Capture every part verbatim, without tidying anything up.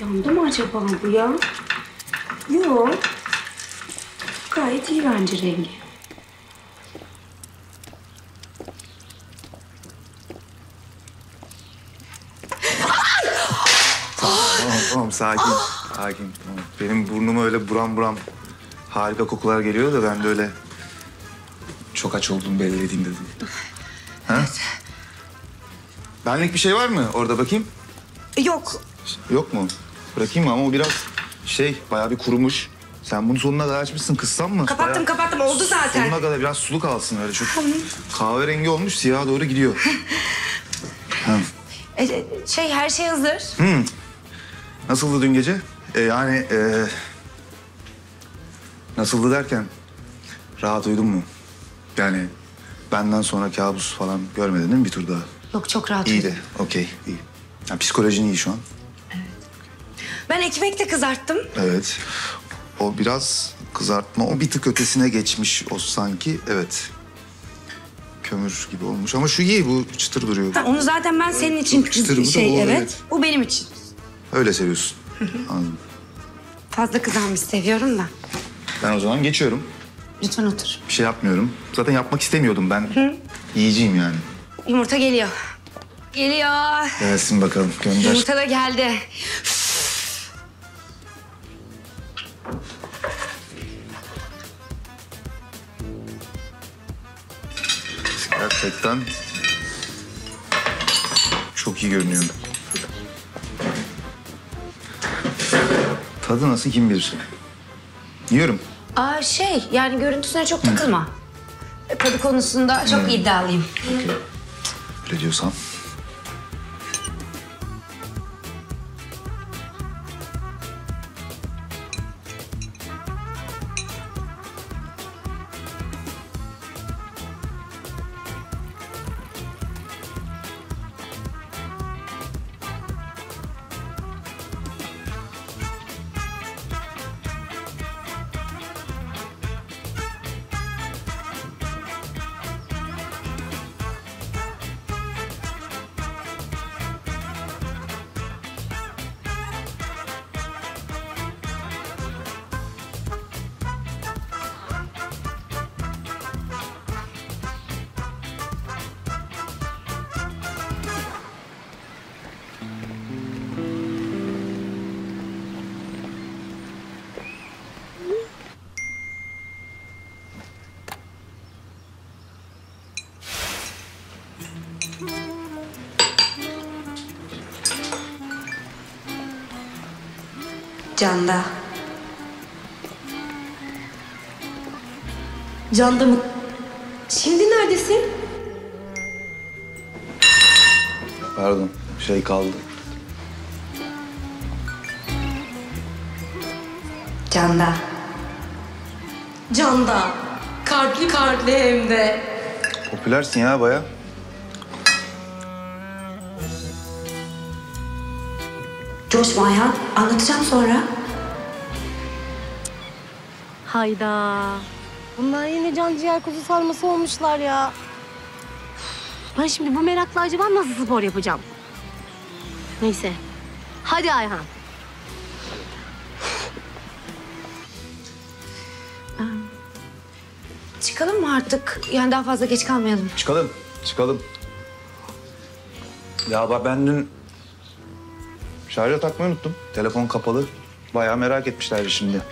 Yandı mı acaba bu ya? Yok. Gayet iyi bence rengi. Tamam, tamam, sakin. Sakin. Tamam. Benim burnuma öyle buram buram harika kokular geliyor da ben de öyle çok aç olduğumu belli edeyim dedim. Ha? Evet. Benlik bir şey var mı orada bakayım? Yok. Yok mu? Bırakayım mı? Ama o biraz şey, bayağı bir kurumuş. Sen bunu sonuna kadar açmışsın, kıssam mı? Kapattım bayağı kapattım oldu zaten. Sonuna kadar biraz sulu kalsın öyle çok. Kahverengi olmuş, siyaha doğru gidiyor. Ha. E, şey her şey hazır. Hmm. Nasıldı dün gece? Ee, yani e, nasıldı derken rahat uyudun mu? Yani benden sonra kabus falan görmedin değil mi bir tur daha? Yok çok rahat İyiydi, uyudum. okey, iyi. Yani psikolojin iyi şu an. Evet. Ben ekmek de kızarttım. Evet. O biraz kızartma, o bir tık ötesine geçmiş o sanki. Evet. Kömür gibi olmuş ama şu iyi, bu çıtır duruyor. Ha, onu zaten ben senin için Çok çıtır bu da, şey o, evet. evet. Bu benim için. Öyle seviyorsun. Anladım. Fazla kızarmış seviyorum da. Ben o zaman geçiyorum. Lütfen otur. Bir şey yapmıyorum. Zaten yapmak istemiyordum ben. Hı. Yiyeceğim yani. Yumurta geliyor. Geliyor. Gelsin bakalım, gönder. Yumurta da geldi. Gerçekten çok iyi görünüyor. Tadı nasıl kim bilir. Yiyorum. Aa şey yani görüntüsüne çok takılma. Hı. Tadı konusunda çok Hı. iddialıyım. Okay. Öyle diyorsan. Canda. Canda mı? Şimdi neredesin? Pardon, şey kaldı. Canda. Canda. Kalpli kalpli hem de. Popülersin ya baya. Coşma Ayhan. Anlatacağım sonra. Hayda. Bunlar yine can ciğer kuzu sarması olmuşlar ya. Ben şimdi bu merakla acaba nasıl spor yapacağım? Neyse. Hadi Ayhan. Çıkalım mı artık? Yani daha fazla geç kalmayalım. Çıkalım, çıkalım. Ya bak ben dün şarja takmayı unuttum. Telefon kapalı. Bayağı merak etmişler şimdi.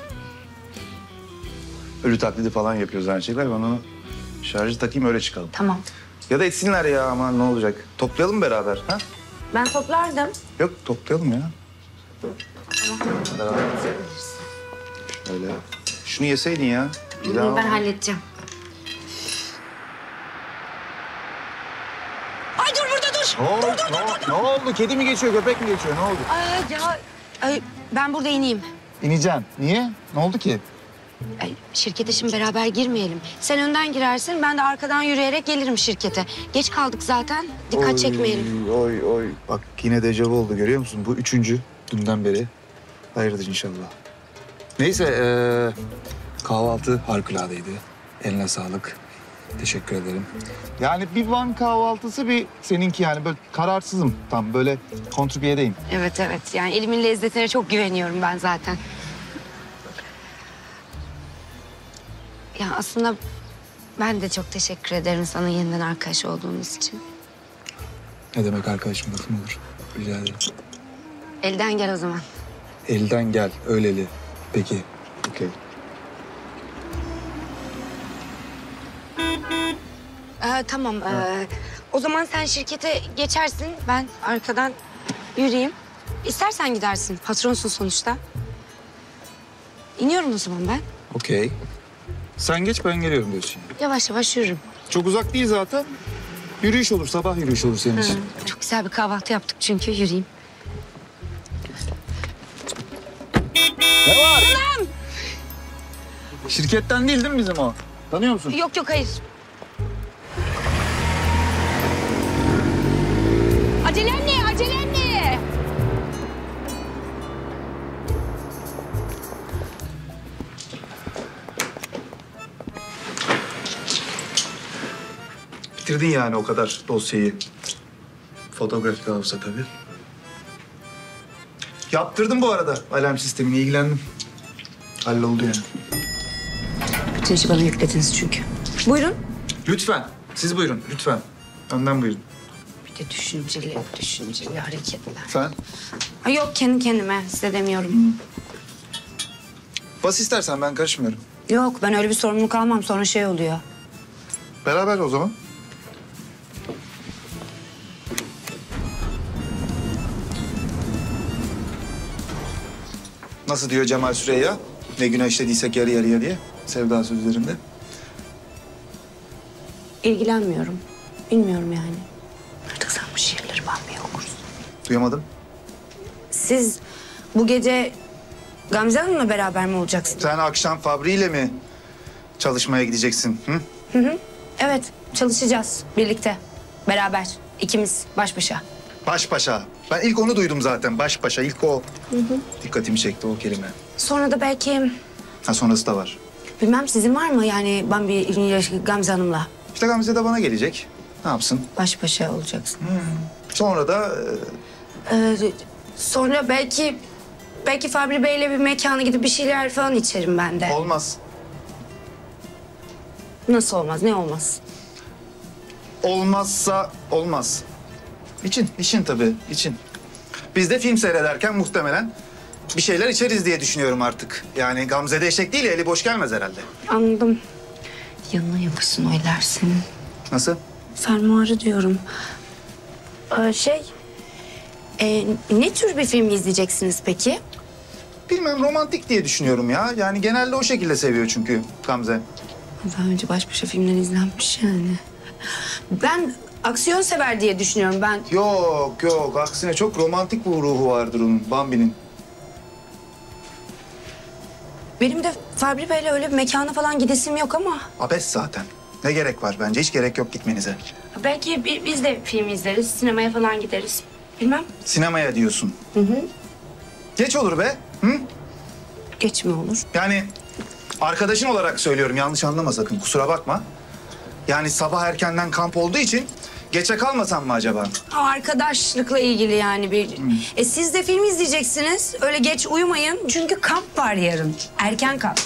Ölü taklidi falan yapıyor zannedecekler. Ben onu şarjı takayım öyle çıkalım. Tamam. Ya da etsinler ya aman ne olacak. Toplayalım mı beraber ha? Ben toplardım. Yok toplayalım ya. Beraber. Şöyle. Şunu yeseydin ya. Bunu ben halledeceğim. Ay dur burada dur. Ne oldu? Dur dur ne, dur dur. Ne oldu? Kedi mi geçiyor, köpek mi geçiyor? Ne oldu? Ay ya ay, ben burada ineyim. İneceğim. Niye? Ne oldu ki? Ay, şirkete şimdi beraber girmeyelim. Sen önden girersin, ben de arkadan yürüyerek gelirim şirkete. Geç kaldık zaten, dikkat Oy, çekmeyelim. Oy oy. Bak yine dejavu oldu görüyor musun? Bu üçüncü dünden beri. Hayırdır inşallah. Neyse ee, kahvaltı harikuladeydi. Eline sağlık. Teşekkür ederim. Yani bir Van kahvaltısı bir seninki yani böyle kararsızım tam böyle kontrpiyedeyim. Evet evet yani elimin lezzetine çok güveniyorum ben zaten. Ya aslında ben de çok teşekkür ederim sana yeniden arkadaş olduğumuz için. Ne demek arkadaşım lafım olur. Rica ederim. Elden gel o zaman. Elden gel öyleli. Peki. Okey. Ee, tamam. ee, o zaman sen şirkete geçersin. Ben arkadan yürüyeyim. İstersen gidersin. Patronsun sonuçta. İniyorum o zaman ben. Okey. Sen geç ben geliyorum diyorsun. Yavaş yavaş yürürüm. Çok uzak değil zaten. Yürüyüş olur, sabah yürüyüş olur senin için. Hı, çok güzel bir kahvaltı yaptık çünkü yürüyeyim. Ne var? Canım! Şirketten değil değil mi bizim o? Tanıyor musun? Yok yok hayır. Acelen ne? Acelen ne? Bitirdin yani o kadar dosyayı. Fotoğrafik hafıza tabii. Yaptırdım bu arada alarm sistemini, ilgilendim. Halloldu yani. Bütün işi bana yüklediniz çünkü. Buyurun. Lütfen, siz buyurun, lütfen. Önden buyurun. Bir de düşünceli, düşünceli hareketler. Sen? Ay yok kendi kendime size demiyorum. Bas istersen ben karışmıyorum. Yok ben öyle bir sorumluluk almam sonra şey oluyor. Beraber o zaman. Nasıl diyor Cemal Süreyya? Ne günah işlediysek yarı yarıya diye. Sevda sözlerinde. İlgilenmiyorum. Bilmiyorum yani. Artık sen bu şiirleri bakmaya okursun. Duyamadım. Siz bu gece Gamze Hanım'la beraber mi olacaksınız? Sen akşam Fabri ile mi çalışmaya gideceksin? Hı? Hı hı. Evet çalışacağız birlikte. Beraber. ikimiz baş başa. Baş başa. Ben ilk onu duydum zaten. Baş başa. İlk o. Hı hı. Dikkatimi çekti o kelime. Sonra da belki Ha sonrası da var. bilmem sizin var mı yani ben bir Gamze Hanım'la İşte Gamze de bana gelecek. Ne yapsın? baş başa olacaksın. Sonra da e, Ee, sonra belki belki Fabri Bey'le bir mekana gidip bir şeyler falan içerim ben de. olmaz. Nasıl olmaz? Ne olmaz? Olmazsa olmaz. İçin, için tabii, için. Biz de film seyrederken muhtemelen bir şeyler içeriz diye düşünüyorum artık. Yani Gamze'de eşek değil ya, eli boş gelmez herhalde. Anladım. Yanına yapışsın o eller senin. Nasıl? Fermuarı diyorum. Ee, şey, e, ne tür bir film izleyeceksiniz peki? Bilmem, romantik diye düşünüyorum ya. Yani genelde o şekilde seviyor çünkü Gamze. Daha önce baş başa filmler izlenmiş yani. Ben aksiyon sever diye düşünüyorum ben. Yok yok, aksine çok romantik bir ruhu vardır onun, Bambi'nin. Benim de Fabri Bey'le öyle bir mekana falan gidesim yok ama... Abes zaten. Ne gerek var bence? Hiç gerek yok gitmenize. Belki bi- biz de film izleriz, sinemaya falan gideriz. Bilmem. Sinemaya diyorsun. Hı hı. Geç olur be. Hı? Geç mi olur? Yani arkadaşın olarak söylüyorum, yanlış anlama sakın, kusura bakma. Yani sabah erkenden kamp olduğu için geçe kalmasam mı acaba? Ha, arkadaşlıkla ilgili yani bir... E siz de film izleyeceksiniz. Öyle geç uyumayın. Çünkü kamp var yarın. Erken kamp.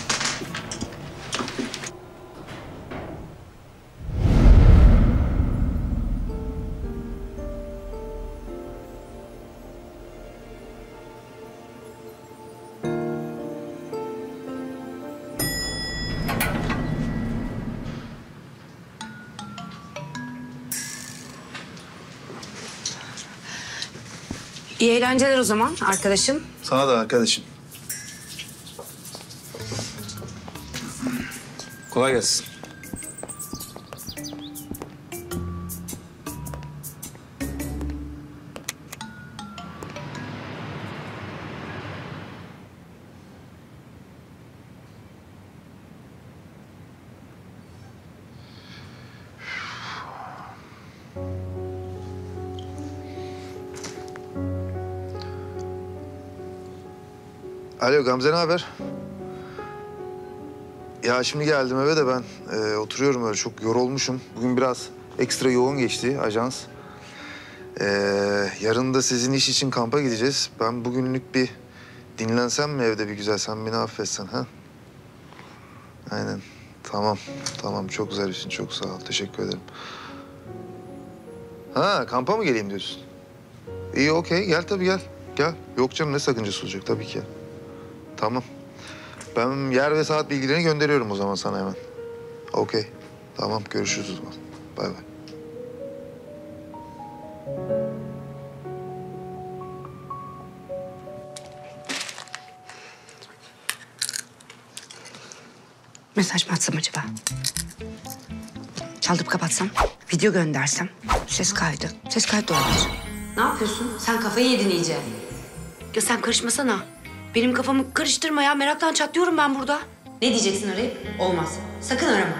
İyi eğlenceler o zaman arkadaşım. Sana da arkadaşım. Kolay gelsin. Alo Gamze, ne haber? Ya şimdi geldim eve de ben e, oturuyorum öyle çok yorulmuşum. Bugün biraz ekstra yoğun geçti ajans. E, yarın da sizin iş için kampa gideceğiz. Ben bugünlük bir dinlensem mi evde bir güzel? Sen beni affetsen ha? Aynen. Tamam. Tamam. Çok zarifsin. Çok sağ ol. Teşekkür ederim. Ha kampa mı geleyim diyorsun? İyi okey. Gel tabii gel. Gel. Yok canım ne sakıncası olacak tabii ki. Tamam. Ben yer ve saat bilgilerini gönderiyorum o zaman sana hemen. Okey. Tamam görüşürüz o zaman. Bay bay. Mesaj mı atsam acaba? Çaldırıp kapatsam, video göndersem, ses kaydı. Ses kaydı da olabilir. Ne yapıyorsun? Sen kafayı yedin iyice. Ya sen karışmasana. Benim kafamı karıştırma ya. Meraktan çatlıyorum ben burada. Ne diyeceksin arayıp? Olmaz. Sakın arama.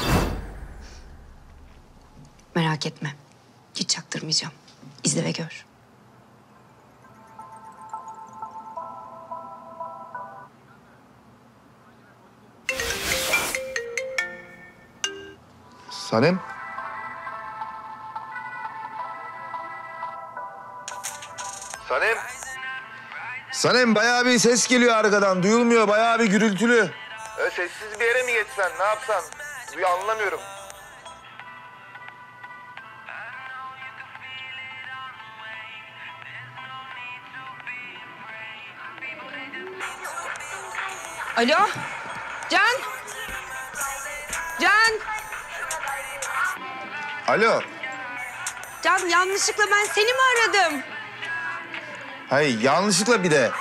Merak etme. Hiç çaktırmayacağım. İzle ve gör. Sanem. Sanem. Sanem bayağı bir ses geliyor arkadan. Duyulmuyor bayağı bir gürültülü. E, sessiz bir yere mi geçsen? Ne yapsan? Duyu anlamıyorum. Alo? Can? Can? Alo. Can yanlışlıkla ben seni mi aradım? Hayır yanlışlıkla bir de.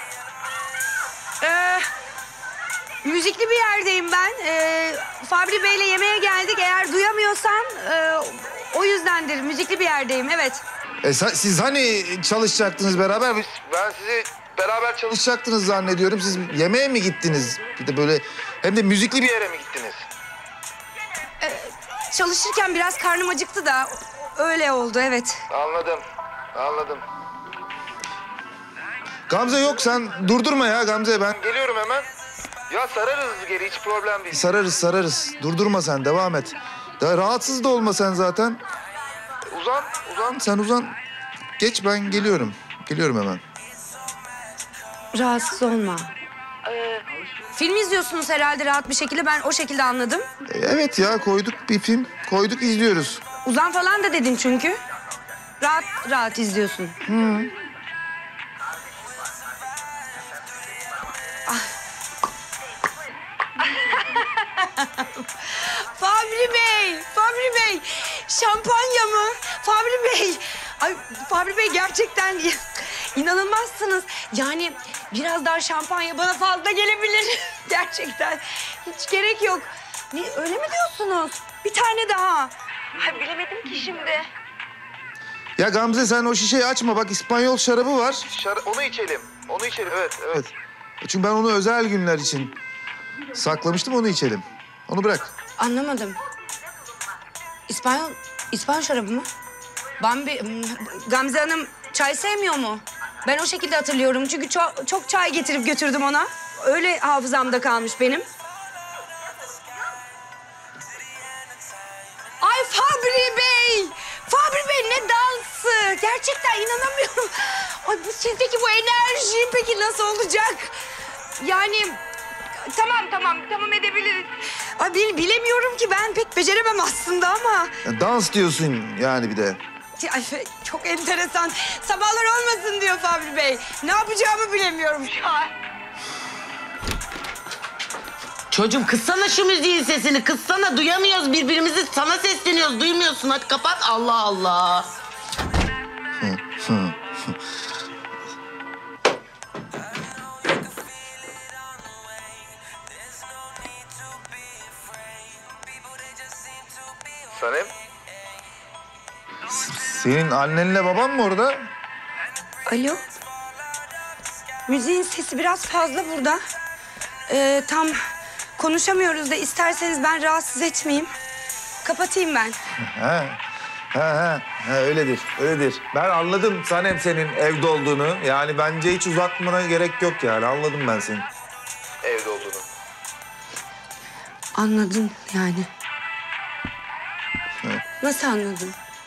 Ee, müzikli bir yerdeyim ben. Ee, Fabri Bey'le yemeğe geldik. Eğer duyamıyorsan e, o yüzdendir. Müzikli bir yerdeyim, evet. E, sa- siz hani çalışacaktınız beraber? Biz- Ben sizi beraber çalışacaktınız zannediyorum. Siz yemeğe mi gittiniz? Bir de böyle hem de müzikli bir yere mi gittiniz? Çalışırken biraz karnım acıktı da öyle oldu, evet. Anladım. Anladım. Gamze yok sen durdurma ya Gamze ben geliyorum hemen. Ya sararız geri hiç problem değil. Sararız sararız. Durdurma sen devam et. Daha rahatsız da olma sen zaten. Uzan uzan sen uzan. Geç ben geliyorum. Geliyorum hemen. Rahatsız olma. Ee, film izliyorsunuz herhalde rahat bir şekilde. Ben o şekilde anladım. E, evet ya koyduk bir film. Koyduk izliyoruz. Uzan falan da dedin çünkü. Rahat rahat izliyorsun. Hı. Fabri Bey, Fabri Bey. Şampanya mı? Fabri Bey. Ay Fabri Bey gerçekten inanılmazsınız. Yani biraz daha şampanya bana fazla gelebilir. Gerçekten hiç gerek yok. Ne, öyle mi diyorsunuz? Bir tane daha. Ay, bilemedim ki şimdi. Ya Gamze sen o şişeyi açma bak İspanyol şarabı var. Şar onu içelim. Onu içelim evet evet. Çünkü ben onu özel günler için saklamıştım onu içelim. Onu bırak. Anlamadım. İspanyol, İspanyol şarabı mı? Bambi, Gamze Hanım çay sevmiyor mu? Ben o şekilde hatırlıyorum çünkü çok, çok çay getirip götürdüm ona. Öyle hafızamda kalmış benim. Ay Fabri Bey! Fabri Bey ne dansı! Gerçekten inanamıyorum. Ay bu sizdeki bu enerji peki nasıl olacak? Yani tamam tamam tamam edebiliriz. Ay bil- bilemiyorum ki ben pek beceremem aslında ama. Ya dans diyorsun yani bir de. Ay, çok enteresan. Sabahlar olmasın diyor Fabri Bey. Ne yapacağımı bilemiyorum şu an. Çocuğum kıssana şu müziğin sesini, kıssana. Duyamıyoruz birbirimizi, sana sesleniyoruz. Duymuyorsun, hadi kapat. Allah Allah. Sanem. Senin annenle baban mı orada? Alo. Müziğin sesi biraz fazla burada. Ee, tam konuşamıyoruz da isterseniz ben rahatsız etmeyeyim. Kapatayım ben. Ha, ha, ha, ha öyledir, öyledir. Ben anladım Sanem senin evde olduğunu. Yani bence hiç uzatmana gerek yok yani. Anladım ben senin evde olduğunu. Anladın yani. Nasıl anladın?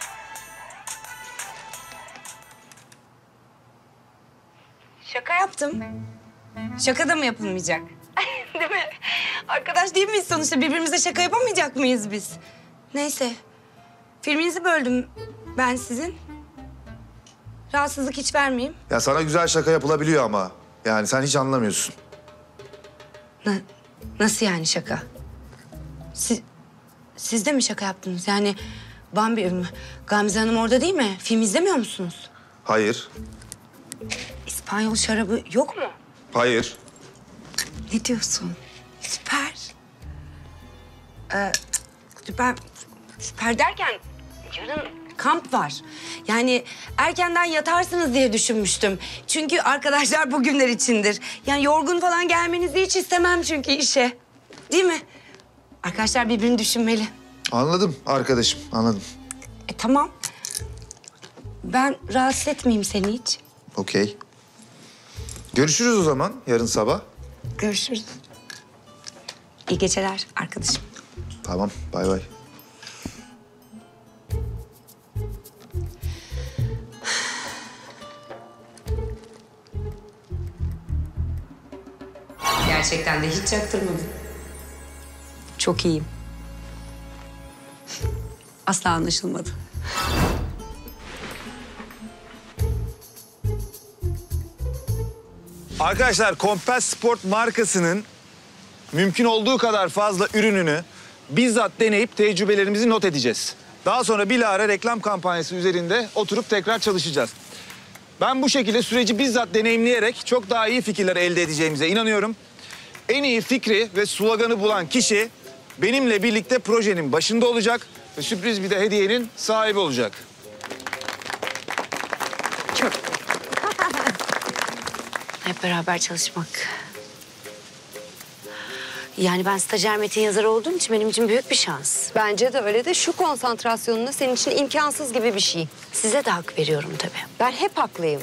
Şaka yaptım. Şaka da mı yapılmayacak? Değil mi? Arkadaş değil miyiz sonuçta? Birbirimize şaka yapamayacak mıyız biz? Neyse. Filminizi böldüm ben sizin. Rahatsızlık hiç vermeyeyim. Ya sana güzel şaka yapılabiliyor ama. Yani sen hiç anlamıyorsun. Na- nasıl yani şaka? Siz, siz de mi şaka yaptınız? Yani Bambi, Gamze Hanım orada değil mi? Film izlemiyor musunuz? Hayır. İspanyol şarabı yok mu? Hayır. Ne diyorsun? Süper. Ee, süper. Süper derken yarın kamp var. Yani erkenden yatarsınız diye düşünmüştüm. Çünkü arkadaşlar bugünler içindir. Yani yorgun falan gelmenizi hiç istemem çünkü işe. Değil mi? Arkadaşlar birbirini düşünmeli. Anladım arkadaşım, anladım. E tamam. Ben rahatsız etmeyeyim seni hiç. Okey. Görüşürüz o zaman yarın sabah. Görüşürüz. İyi geceler arkadaşım. Tamam, bay bay. Gerçekten de hiç çaktırmadım. Çok iyiyim. Asla anlaşılmadı. Arkadaşlar Compass Sport markasının mümkün olduğu kadar fazla ürününü bizzat deneyip tecrübelerimizi not edeceğiz. Daha sonra bilahare reklam kampanyası üzerinde oturup tekrar çalışacağız. Ben bu şekilde süreci bizzat deneyimleyerek çok daha iyi fikirler elde edeceğimize inanıyorum. En iyi fikri ve sloganı bulan kişi benimle birlikte projenin başında olacak ve sürpriz bir de hediyenin sahibi olacak. Hep beraber çalışmak. Yani ben stajyer metin yazarı olduğum için benim için büyük bir şans. Bence de öyle de şu konsantrasyonunda senin için imkansız gibi bir şey. Size de hak veriyorum tabii. Ben hep haklıyım.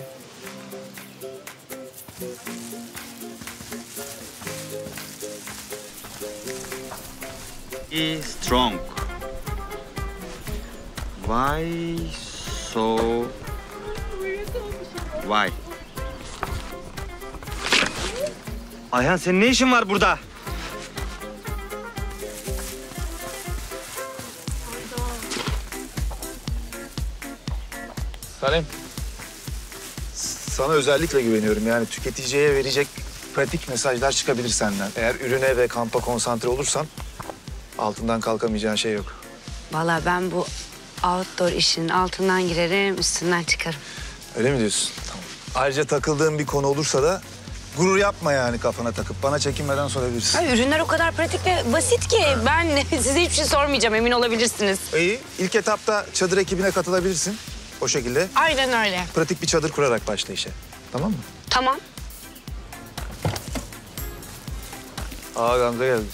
Be strong. Why so? Why? Ayhan senin ne işin var burada? Salim. Sana özellikle güveniyorum. Yani tüketiciye verecek pratik mesajlar çıkabilir senden. Eğer ürüne ve kampa konsantre olursan altından kalkamayacağın şey yok. Vallahi ben bu outdoor işin altından girerim, üstünden çıkarım. Öyle mi diyorsun? Tamam. Ayrıca takıldığın bir konu olursa da gurur yapma yani kafana takıp. Bana çekinmeden sorabilirsin. Ay, ürünler o kadar pratik ve basit ki ben size hiçbir şey sormayacağım, emin olabilirsiniz. İyi. İlk etapta çadır ekibine katılabilirsin. O şekilde Aynen öyle. pratik bir çadır kurarak başla işe. Tamam mı? Tamam. Aa Gamze geldi.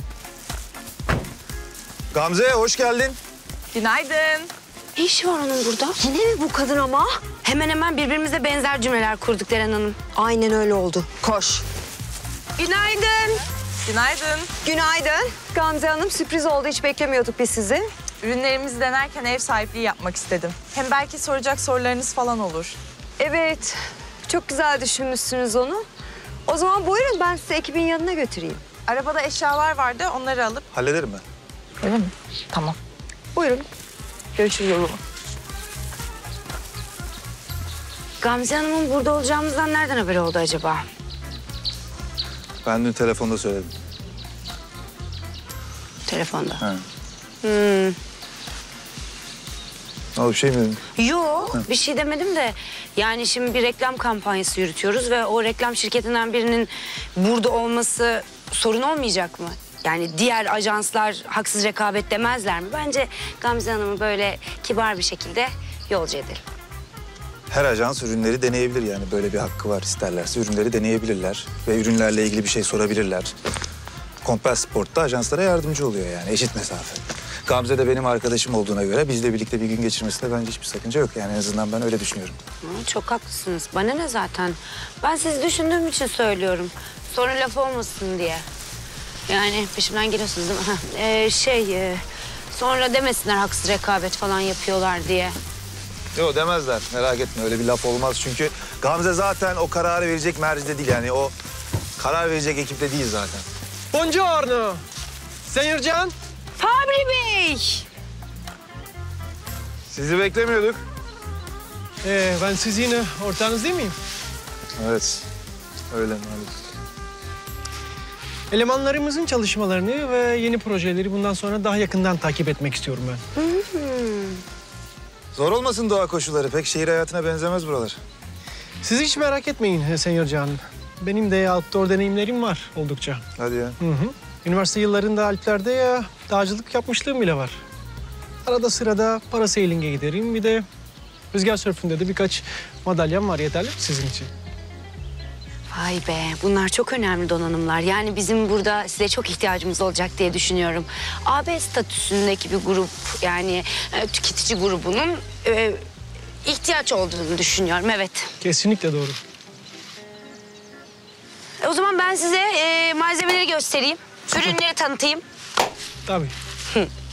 Gamze hoş geldin. Günaydın. Ne işi var onun burada? Yine mi bu kadın ama? Hemen hemen birbirimize benzer cümleler kurduk Deren Hanım. Aynen öyle oldu. Koş. Günaydın. Günaydın. Günaydın. Gamze Hanım sürpriz oldu. Hiç beklemiyorduk biz sizi. Ürünlerimizi denerken ev sahipliği yapmak istedim. Hem belki soracak sorularınız falan olur. Evet. Çok güzel düşünmüşsünüz onu. O zaman buyurun ben sizi ekibin yanına götüreyim. Arabada eşyalar vardı, onları alıp... Hallederim ben. Öyle mi? Tamam. Buyurun. Görüşürüz o zaman. Gamze Hanım'ın burada olacağımızdan nereden haberi oldu acaba? Ben dün telefonda söyledim. Telefonda. Ha. Hmm. Ne oldu bir şey mi dedin? Yo, bir şey demedim de yani şimdi bir reklam kampanyası yürütüyoruz ve o reklam şirketinden birinin burada olması sorun olmayacak mı? Yani diğer ajanslar haksız rekabet demezler mi? Bence Gamze Hanım'ı böyle kibar bir şekilde yolcu edelim. Her ajans ürünleri deneyebilir yani böyle bir hakkı var isterlerse ürünleri deneyebilirler ve ürünlerle ilgili bir şey sorabilirler. Compass Sport'ta ajanslara yardımcı oluyor yani eşit mesafe. Gamze de benim arkadaşım olduğuna göre bizle birlikte bir gün geçirmesinde bence hiçbir sakınca yok yani en azından ben öyle düşünüyorum. Hı, çok haklısınız. Bana ne zaten? Ben sizi düşündüğüm için söylüyorum. Sonra laf olmasın diye. Yani peşimden geliyorsunuz değil mi? Heh, ee, şey, e, sonra demesinler haksız rekabet falan yapıyorlar diye. Yok demezler, merak etme. Öyle bir laf olmaz çünkü Gamze zaten o kararı verecek mercide değil. Yani o karar verecek ekipte değil zaten. Buongiorno. Sayın Can. Fabri Bey! Sizi beklemiyorduk. Ee, ben sizin ortağınız değil miyim? Evet, öyle maalesef. Elemanlarımızın çalışmalarını ve yeni projeleri bundan sonra daha yakından takip etmek istiyorum ben. Zor olmasın doğa koşulları. Pek şehir hayatına benzemez buralar. Siz hiç merak etmeyin Sayın Can. Benim de outdoor deneyimlerim var oldukça. Hadi ya. Hı hı. Üniversite yıllarında Alplerde ya dağcılık yapmışlığım bile var. Arada sırada parasailing'e giderim. Bir de rüzgar sörfünde de birkaç madalyam var. Yeterli mi sizin için? Vay be, bunlar çok önemli donanımlar. Yani bizim burada size çok ihtiyacımız olacak diye düşünüyorum. A B statüsündeki bir grup, yani e, tüketici grubunun e, ihtiyaç olduğunu düşünüyorum, evet. Kesinlikle doğru. E, o zaman ben size e, malzemeleri göstereyim, ürünleri tanıtayım. Tabii.